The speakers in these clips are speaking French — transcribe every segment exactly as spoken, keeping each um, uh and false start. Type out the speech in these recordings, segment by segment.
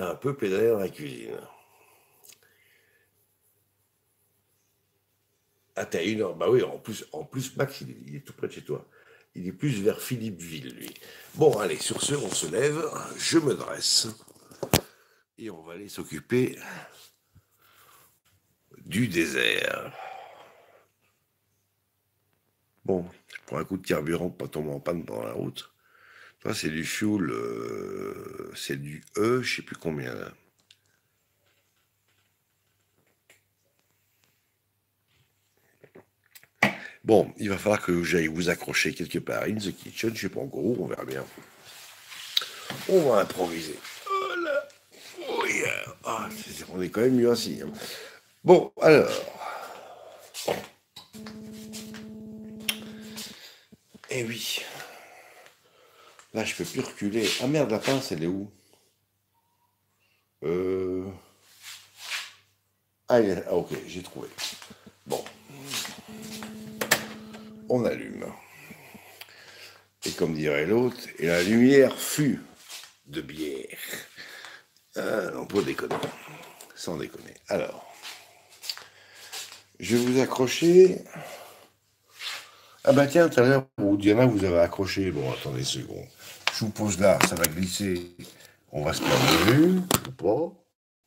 un peu pédalé dans la cuisine. Ah, t'as une heure. Bah oui, en plus, en plus Max, il est, il est tout près de chez toi. Il est plus vers Philippeville, lui. Bon, allez, sur ce, on se lève, je me dresse, et on va aller s'occuper du désert. Bon, je prends un coup de carburant pour pas tomber en panne pendant la route. Ça, c'est du fuel, euh, c'est du E, je sais plus combien là. Bon, il va falloir que j'aille vous accrocher quelque part. In the kitchen, je sais pas encore où, on verra bien. On va improviser. Oh là, oh yeah. Ah, on est quand même mieux ainsi. Hein. Bon, alors. Eh oui. Là, je peux plus reculer. Ah merde, la pince, elle est où? Euh... Ah, est... ah, ok, j'ai trouvé. Bon. On allume. Et comme dirait l'autre, et la lumière fut de bière. Ah, on peut déconner. Sans déconner. Alors. Je vais vous accrocher. Ah bah tiens, tout à l'heure, Diana, vous avez accroché. Bon, attendez une seconde. Je vous pose là, ça va glisser. On va se perdre de vue, ou pas.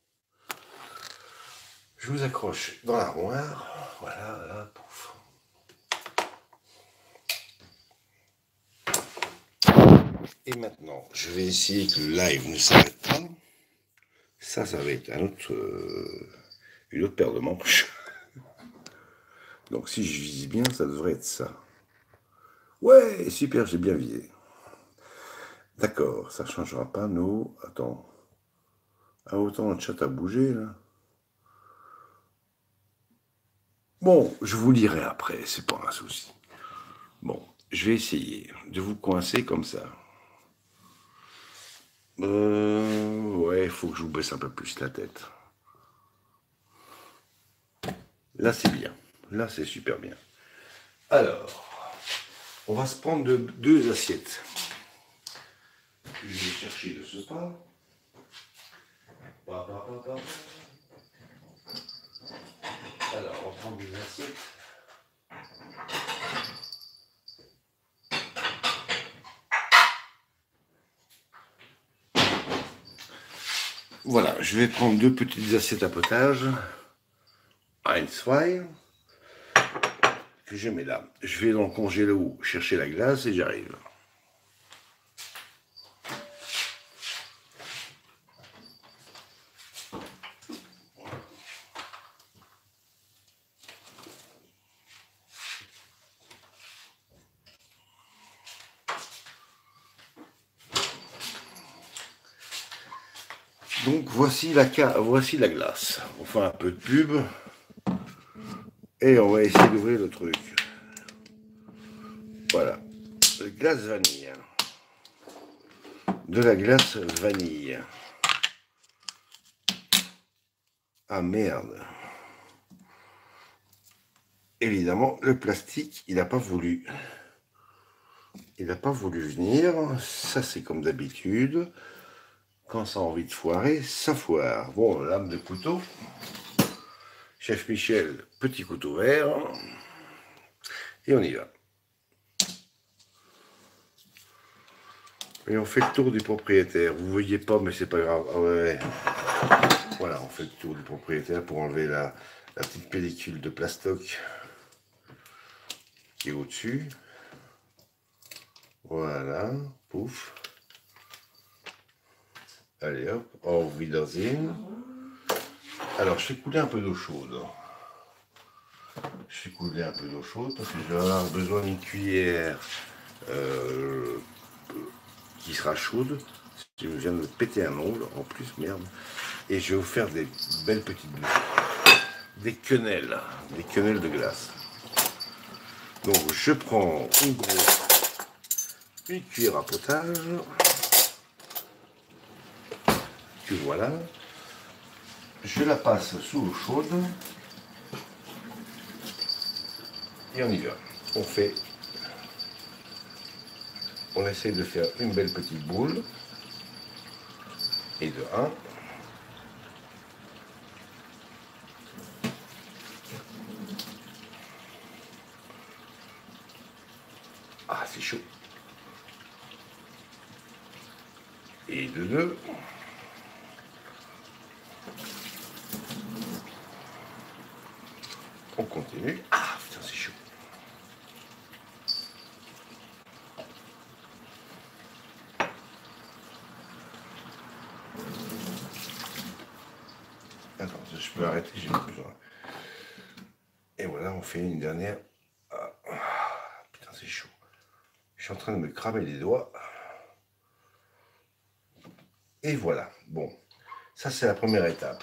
Je vous accroche dans l'armoire. Voilà, là, pouf. Et maintenant, je vais essayer que le live ne s'arrête pas. Ça, ça va être un autre, euh, une autre paire de manches. Donc si je vise bien, ça devrait être ça. Ouais, super, j'ai bien visé. D'accord, ça ne changera pas nos... Attends. Ah, autant le chat a bougé, là. Bon, je vous lirai après, c'est pas un souci. Bon, je vais essayer de vous coincer comme ça. Euh, ouais, il faut que je vous baisse un peu plus la tête. Là, c'est bien. Là, c'est super bien. Alors, on va se prendre de, deux assiettes. Je vais chercher de ce pas. Alors, on prend des assiettes. Voilà, je vais prendre deux petites assiettes à potage. Eins, zwei. Que je mets là. Je vais dans le congélo chercher la glace et j'arrive. Donc voici la, voici la glace. On fait un peu de pub. Et on va essayer d'ouvrir le truc. Voilà. De glace vanille. De la glace vanille. Ah merde. Évidemment, le plastique, il n'a pas voulu. Il n'a pas voulu venir. Ça, c'est comme d'habitude. Quand ça a envie de foirer, ça foire. Bon, lame de couteau. Chef Michel, petit couteau vert. Et on y va. Et on fait le tour du propriétaire. Vous voyez pas, mais c'est pas grave. Ah ouais. Voilà, on fait le tour du propriétaire pour enlever la, la petite pellicule de plastoc qui est au-dessus. Voilà, pouf. Allez hop, au wiedersehen. Alors, je fais couler un peu d'eau chaude. Je fais couler un peu d'eau chaude parce que je vais avoir besoin d'une cuillère euh, qui sera chaude. Je viens de me péter un ongle, en plus, merde. Et je vais vous faire des belles petites bouches. Des quenelles, des quenelles de glace. Donc, je prends une grosse, une cuillère à potage. Que voilà. Je la passe sous l'eau chaude. Et on y va. On fait... On essaie de faire une belle petite boule. Et de un. chaud. Et de deux. On continue. Ah, putain, c'est chaud. Attends, je peux arrêter, j'ai besoin. Et voilà, on fait une dernière. Ah, putain, c'est chaud. Je suis en train de me cramer les doigts. Et voilà. Bon, ça c'est la première étape.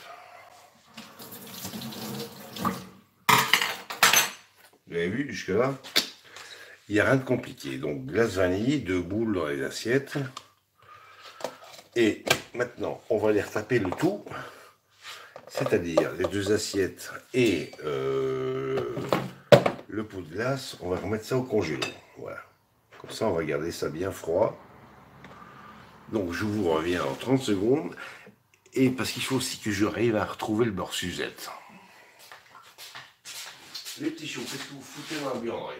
Vous avez vu jusque-là? Il n'y a rien de compliqué. Donc, glace vanille, deux boules dans les assiettes. Et maintenant, on va les retaper le tout. C'est-à-dire les deux assiettes et euh, le pot de glace. On va remettre ça au congélo. Voilà. Comme ça, on va garder ça bien froid. Donc, je vous reviens en trente secondes. Et parce qu'il faut aussi que je arrive à retrouver le beurre Suzette. Les petits choux, qu'est-ce que vous foutez dans la buanderie?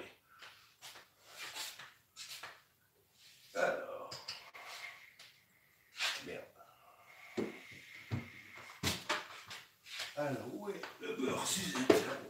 Alors. Merde. Alors, où est le beurre Suzette?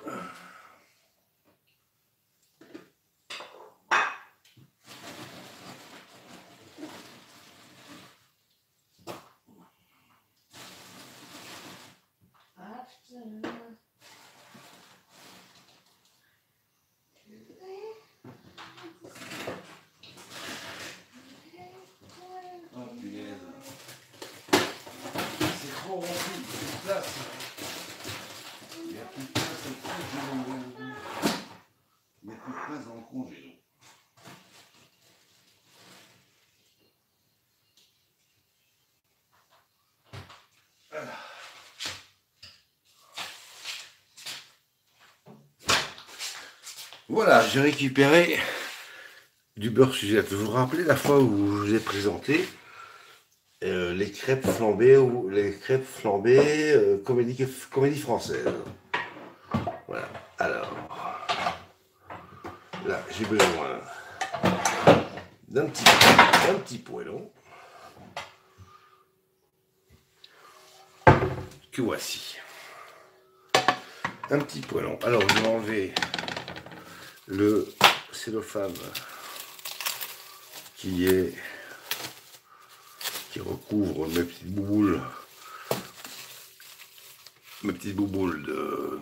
Voilà, j'ai récupéré du beurre Suzette. Vous vous rappelez la fois où je vous ai présenté euh, les crêpes flambées ou les crêpes flambées euh, comédie, comédie française. Voilà. Alors, là, j'ai besoin d'un petit, d'un petit poêlon que voici. Un petit poêlon. Alors, je vais enlever le cellophane qui est qui recouvre mes petites bouboules mes petites bouboules de,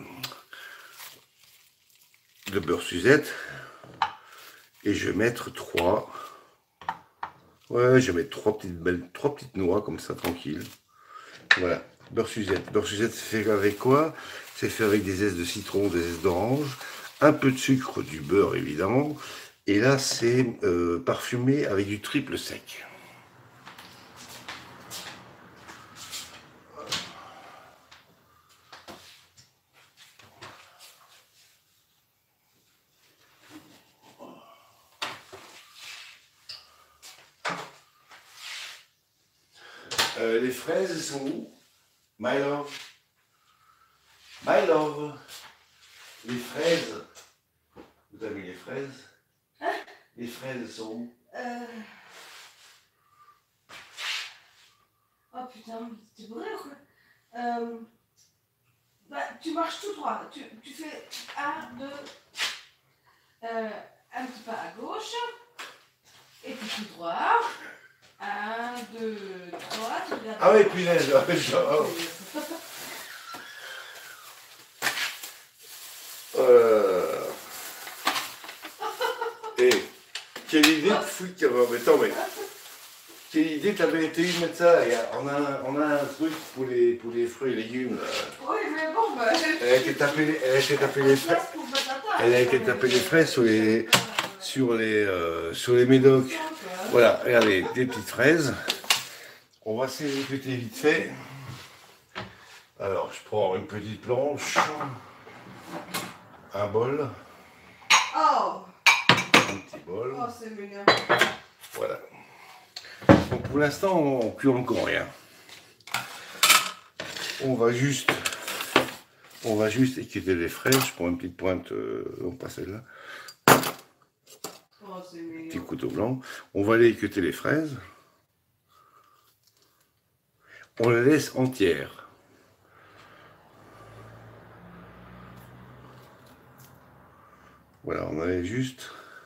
de beurre Suzette, et je vais mettre trois ouais je vais mettre trois petites belles trois petites noix comme ça tranquille. Voilà, beurre Suzette. Beurre Suzette, c'est fait avec quoi? C'est fait avec des zestes de citron, des zestes d'orange, un peu de sucre, du beurre évidemment, et là c'est euh, parfumé avec du triple sec. Euh, les fraises, elles sont où? My love. My love. Les fraises. Vous avez mis les fraises? Hein? Les fraises sont où? euh... Oh putain, c'est vrai ou quoi? euh... Bah, tu marches tout droit. Tu, tu fais un, deux, euh, un petit pas à gauche, et puis tout droit. Un, deux, trois, tu regardes. Ah oui, punaise. euh... Et quelle idée de foutre. Mais attends, mais quelle idée t'avais été de mettre ça? On a, on a un truc pour les, pour les fruits et légumes. Là. Oui, mais bon, bah. Elle a été tapée, elle a été tapée les fraises. Elle a été tapée les fraises sur les, sur les, euh, sur les médocs. Voilà, regardez, des petites fraises. On va s'exécuter vite fait. Alors, je prends une petite planche, un bol, oh. un petit bol. Oh, c'est mignon. Voilà. Donc pour l'instant, on ne cuit encore rien. On va juste, on va juste équiter les fraises. Je prends une petite pointe, euh, non pas celle-là. Oh, c'est mignon. Petit couteau blanc. On va aller équeuter les fraises. On les laisse entières. Voilà, on avait juste...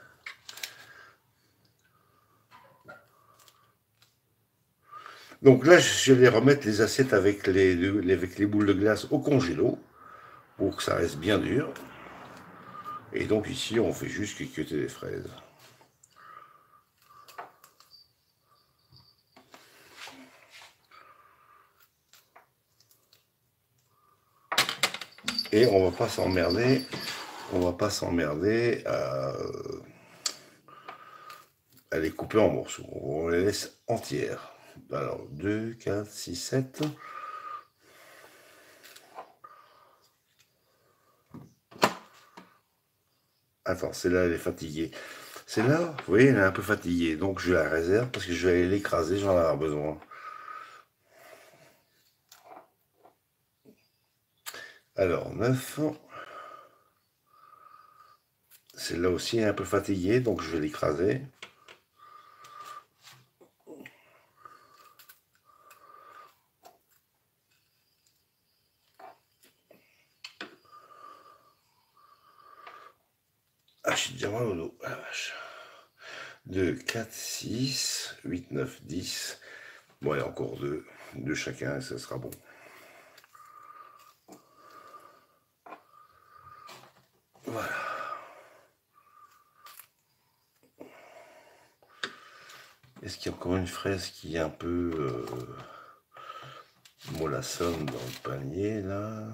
Donc là, je vais remettre les assiettes avec les, avec les boules de glace au congélo pour que ça reste bien dur. Et donc ici, on fait juste équeuter les fraises. Et on va pas s'emmerder, on va pas s'emmerder à, à les couper en morceaux. On les laisse entières. Alors, deux, quatre, six, sept. Attends, celle-là, elle est fatiguée. Celle-là, vous voyez, elle est un peu fatiguée. Donc, je la réserve parce que je vais aller l'écraser, j'en ai avoir besoin. Alors, neuf. Celle-là aussi est un peu fatiguée, donc je vais l'écraser. Ah, j'ai déjà mal au dos, ah la vache. deux, quatre, six, huit, neuf, dix. Bon, il y a encore deux. Deux chacun, et ça sera bon. Voilà. Est-ce qu'il y a encore une fraise qui est un peu euh, mollassonne dans le panier, là?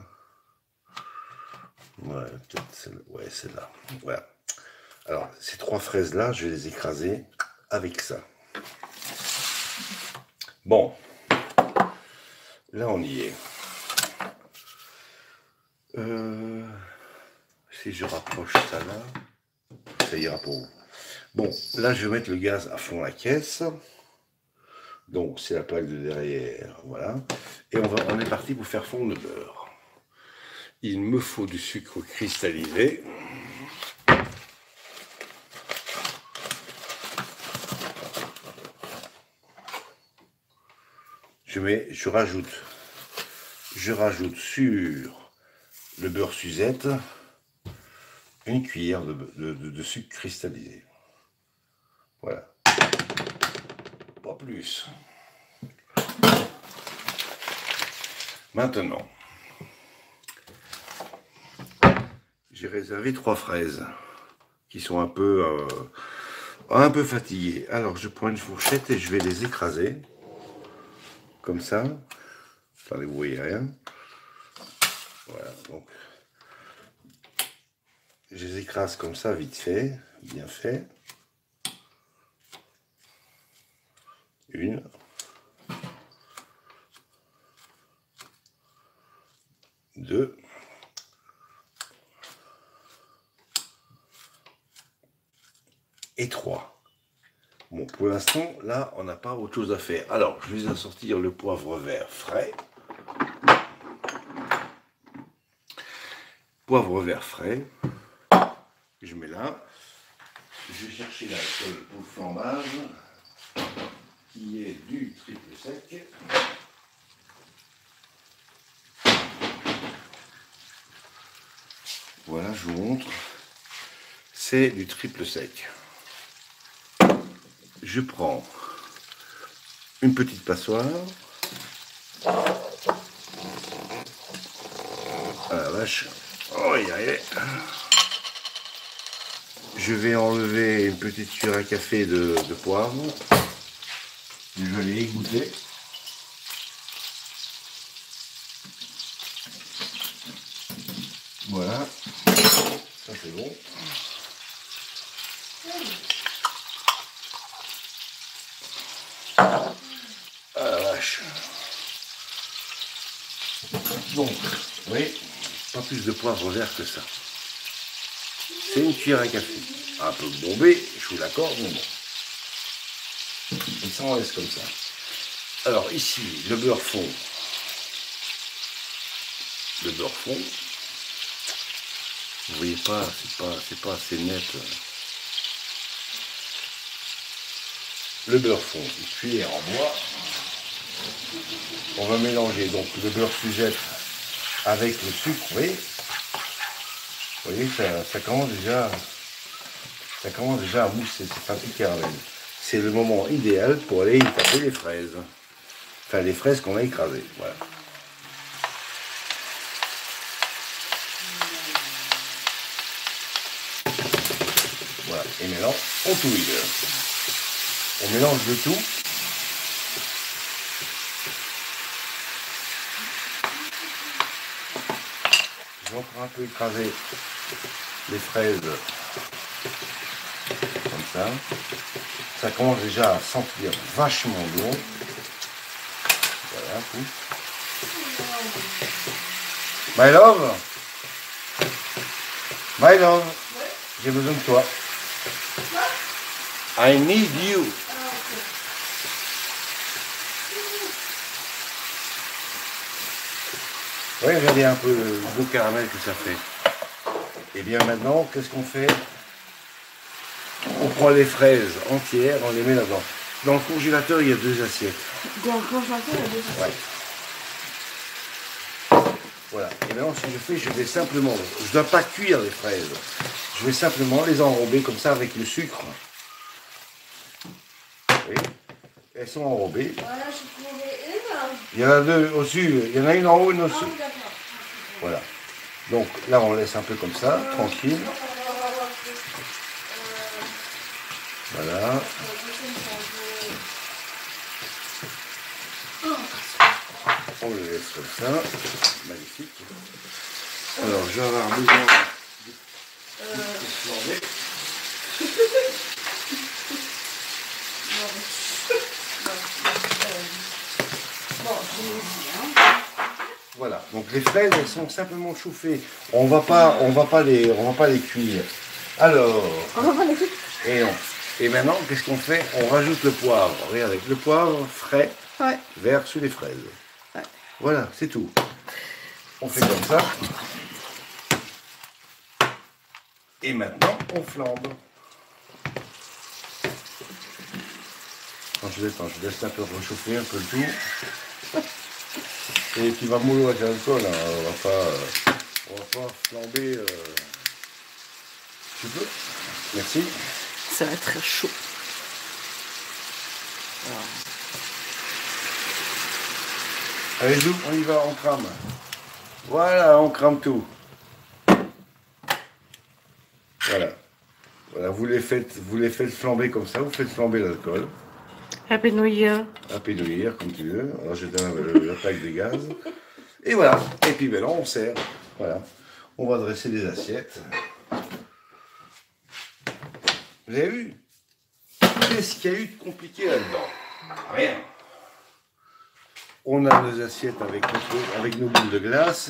Ouais, peut-être celle-là. Ouais, celle-là. Voilà. Alors, ces trois fraises-là, je vais les écraser avec ça. Bon. Là, on y est. Euh, si je rapproche ça là, ça ira pour vous. Bon, là, je vais mettre le gaz à fond la caisse. Donc, c'est la plaque de derrière, voilà. Et on, va, on est parti pour faire fondre le beurre. Il me faut du sucre cristallisé. Je mets, je rajoute, je rajoute sur le beurre Suzette une cuillère de, de, de, de sucre cristallisé. Voilà. Pas plus. Maintenant, j'ai réservé trois fraises qui sont un peu, euh, un peu fatiguées. Alors, je prends une fourchette et je vais les écraser. Comme ça. Attendez, vous voyez rien. Voilà, donc. Je les écrase comme ça, vite fait, bien fait. Une. Deux. Et trois. Bon, pour l'instant, là, on n'a pas autre chose à faire. Alors, je vais assortir le poivre vert frais. Poivre vert frais. Je mets là. Je vais chercher l'alcool pour le flambage, qui est du triple sec. Voilà, je vous montre. C'est du triple sec. Je prends une petite passoire. Ah la vache. Oh, il y arrive. Je vais enlever une petite cuillère à café de, de poivre. Je vais les égoutter. Voilà. Ça c'est bon. Ah la vache. Donc, oui, pas plus de poivre vert que ça. C'est une cuillère à café. Un peu bombé, je vous l'accorde, mais bon. Et ça, on laisse comme ça. Alors ici, le beurre fond. Le beurre fond. Vous voyez pas, c'est pas, c'est pas assez net. le beurre fond, une cuillère en bois. On va mélanger donc le beurre suzette avec le sucre, vous voyez. Vous voyez, ça, ça commence déjà, ça commence déjà à mousser, c'est pas tout caramel. C'est le moment idéal pour aller y taper les fraises. Enfin, les fraises qu'on a écrasées, voilà. Voilà, et maintenant, on touille. On mélange le tout. Je vais encore un peu écraser les fraises comme ça. Ça commence déjà à sentir vachement bon. Voilà, tout. My love, My love, j'ai besoin de toi. I need you. Oui, regardez un peu le beau caramel que ça fait. Et bien maintenant, qu'est-ce qu'on fait? On prend les fraises entières, on les met là-dedans. Dans le congélateur, il y a deux assiettes. Dans le congélateur, il y a deux assiettes. Ouais. Voilà. Et maintenant, ce que je fais, je vais simplement, je ne dois pas cuire les fraises. Je vais simplement les enrober comme ça avec le sucre. Oui. Elles sont enrobées. Voilà, je trouvais une. Il y en a deux au-dessus, il y en a une en haut, une au-dessus. Ah, d'accord. Voilà. Donc là, on laisse un peu comme ça, tranquille. Voilà. On le laisse comme ça. Magnifique. Alors, je vais avoir besoin de flamber. Voilà, donc les fraises, elles sont simplement chauffées. On va pas, on va pas les, on va pas les cuire. Alors, On va pas les cuire. Et non. Et maintenant, qu'est-ce qu'on fait? On rajoute le poivre. Regardez, le poivre frais, Ouais. vert sous les fraises. Ouais. Voilà, c'est tout. On fait comme ça. Et maintenant, on flambe. Quand je laisse, je laisse un peu réchauffer un peu le tout. Et tu vas mouiller avec l'alcool, hein. On va pas, on va pas flamber. Euh... Tu peux? Merci. Ça va être très chaud. Allez, Zou, on y va, on crame. Voilà, on crame tout. Voilà. Voilà, vous les faites, vous les faites flamber comme ça, vous faites flamber l'alcool. Happy New Year. Happy New Year, comme tu veux. Alors j'éteins la plaque des gaz. Et voilà. Et puis maintenant, on sert. Voilà. On va dresser les assiettes. Vous avez vu? Qu'est-ce qu'il y a eu de compliqué là-dedans? Rien. On a nos assiettes avec, notre, avec nos boules de glace.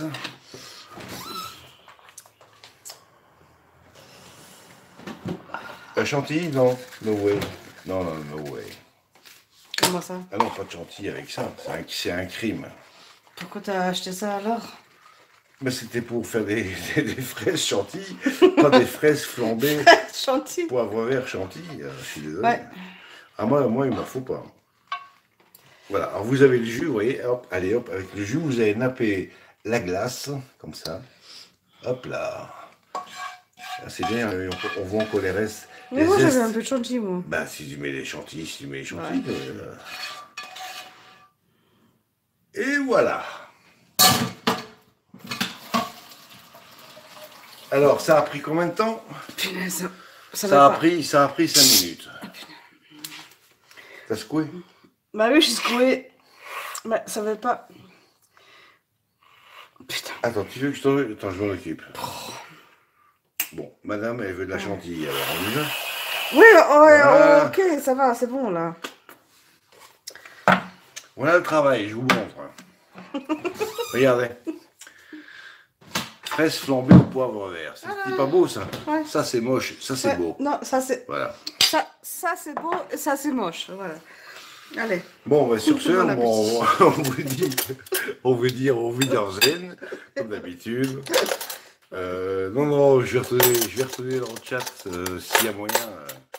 Un chantilly? Non. No way. Non, non, no way. Comment ça? Ah non, pas de chantilly avec ça. C'est un, un crime. Pourquoi t'as acheté ça alors? Mais c'était pour faire des, des, des fraises chantilly, pas des fraises flambées. Chantilly. Poivre vert chantilly, euh, je suis désolé. Ouais. Ah, moi, moi il m'en faut pas. Voilà, alors vous avez le jus, vous voyez, hop, allez hop, avec le jus, vous allez napper la glace, comme ça. Hop là. Ah, c'est bien, on, on voit encore les restes. Mais les moi zestes. j'avais un peu de chantilly, moi. Bah, si tu mets les chantilly, si tu mets les chantilly. Ouais. Euh... Et voilà. Alors, ça a pris combien de temps? Punaise. Ça, Ça a, pas. pris, ça a pris cinq minutes. T'as secoué? Bah oui, j'ai secoué. Bah, ça va pas. Putain. Attends, tu veux que je t'en... Attends, je m'en occupe. Bon, madame, elle veut de la chantilly, alors on y va. Oui, ouais, Voilà. ok, ça va, c'est bon là. Voilà le travail, je vous montre. Regardez. Fraises flambées au poivre vert. C'est Ah. pas beau ça? Ouais. Ça c'est moche, ça c'est Ouais, beau. non, ça c'est. Voilà. Ça, ça c'est beau et ça c'est moche. Voilà. Allez. Bon, bah, sur ce, Bon bon, on, on vous dit, on vous dit au Wiedersehen, comme d'habitude. Euh, non, non, je vais retourner, je vais retourner dans le chat euh, s'il y a moyen. Euh,